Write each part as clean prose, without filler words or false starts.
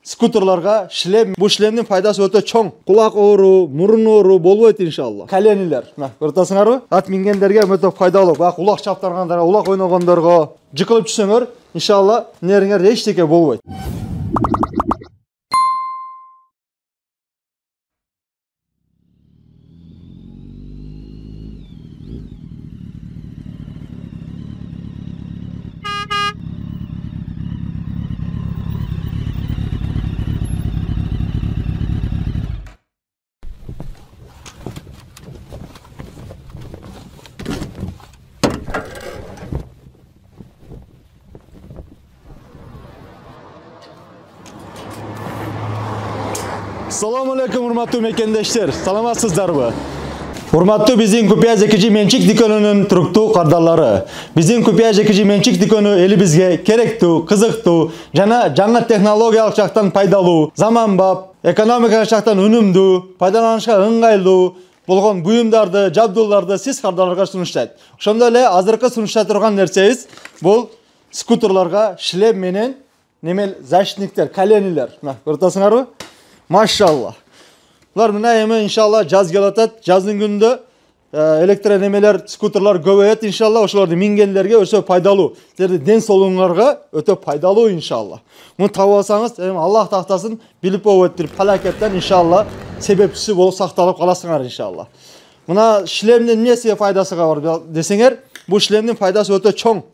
Skuterlarga шлем, bu шлемдин пайдасы өтө чоң. Кулак оору, мурун оору болбойт иншалла. Коленилер, мына көрөсүңөрбү? Ат мингендерге өтө пайдалуу. Бак улак чаптыргандарга, улак ойногондорго, жыкылып түшсөңөр, иншалла нериңер эчтеке болбойт. Assalamu alaikum hurmatlı mekendeshler. Salamатсыздарбы? Hurmatlı bizim Kupiya Zekici Mençik Dükönünün turuktu kardallары. Bizim Kupiya Zekici Mençik Dükönü elibizge kerektu, kızıktu, жаңа технологиялык жактан пайдалуу, заманбап, экономикалык жактан үнүмдүү, пайдаланышка ыңгайлуу болгон буюмдарды, жабдууларды сиз кардаларга сунуштайт. Ошондой эле азыркы сунуштап турган нерсебиз бул скутерларга шлем менен немел защитниктер, коленилер. Мына көрөсүңөрбү? Maşallah. Bunlar mına hemen inşallah jaz gelatat. Жаздын күндө электронемелер, скутерлар көбөйөт иншалла. Ошолорду мингендерге өтө пайдалуу. Силердин ден соолугуңарга өтө пайдалуу иншалла. Муну таап алсаңыз, Аллах тактасын билип болбойт бир палакеттен иншалла себепчиси болуп сакталып каласыңар иншалла. Мына шлемдин эмнеси пайдасы бар десеңер, бул шлемдин пайдасы өтө чоң.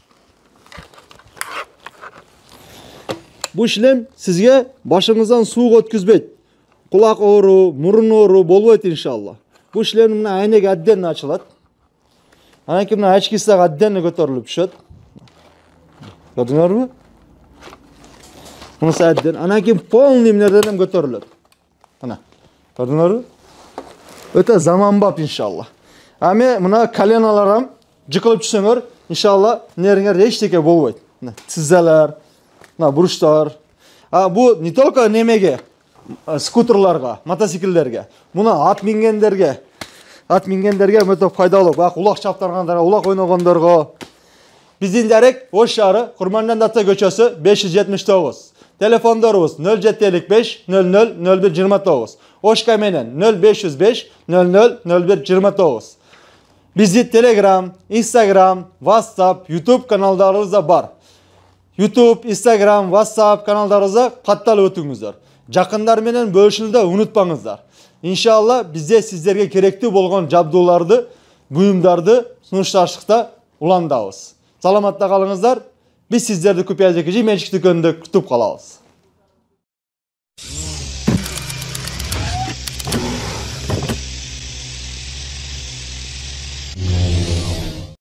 Bu шлем sizge başınızdan soğuk ötküzbeyt. Kulak oğru, murun oğru bolboyt inşallah. Bu шлем мына айнек отдельно açılат. Анан мына очкиси отдельно көтөрүлүп түшөт. Көрдүңөрбү? Мунусу отдельно. Анан полный эмнерден көтөрүлөт. Мына. Көрдүңөрбү? Өтө заманбап иншалла. Ами мына коленаларым жыкылып түшсөңөр, иншалла нериңер эчтеке болбойт. Мына тизелер, буруштар. Bu не только немеге, скутерларга, мотоциклдерге, муна ат мингендерге өтө пайдалуу. Бак улак чаптыргандарга, улак ойногондорго. Биздин дарек Ош шаары, Курманжан Датса көчөсү 579. Телефондорубуз 075 00 0129. Ошка менен 0505 00 0129. Биздин Telegram, Instagram, WhatsApp, YouTube каналдарыбыз да бар. YouTube, Instagram, WhatsApp kanallarınıza kattalıp ötüңүздөр. Жакындар менен бөлүшүүнү да унутпаңыздар. Иншалла бизде сиздерге керектүү болгон жабдууларды, буюмдарды сунушташтыкта уландабыз. Саламатта калыңыздар. Биз сиздерди Kupiya Zekici Mençik Dükөнүндө күтүп калабыз.